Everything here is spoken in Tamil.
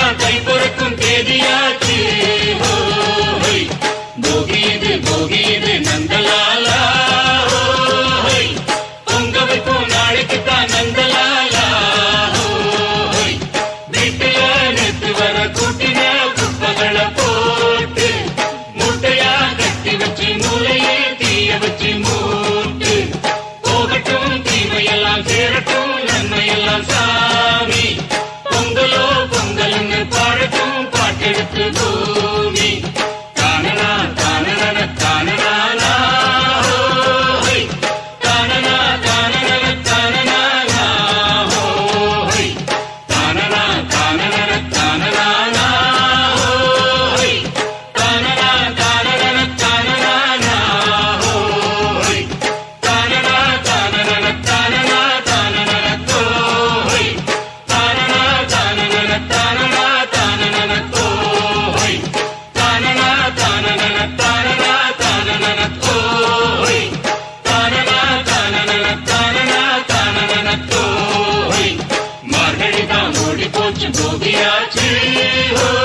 கை பொறுக்கும் தேதியாச்சு. போகியது நந்தலாலா, பொங்க வைப்போம் நாளைக்குத்தான் நந்தலாலா. வீட்டுல நேற்று வர கூட்டின குப்பைகளை போட்டு மூட்டையா கட்டி வச்சு மூளையே தீய வச்சு மூட்டு. போகட்டும் தீமையெல்லாம் சேரட்டும் நன்மையெல்லாம் சாமி. பொங்கலோ பொங்கல்னு பாடட்டும் பாட்டெடுத்து பூமி. தானனா தானன தானனா, தானனா தானன தானனா, தானனா தானன தானனா, தானனா தானன தானனா, தானனா தானன தானனா தானன தோய், தானனா தானன தானனா தானன தோய், தானனா தானன தானனா தானன தோய், தானனா தானன தானனா தானன தோய். மார்கழிதான் ஓடி போச்சு போகியாச்சு.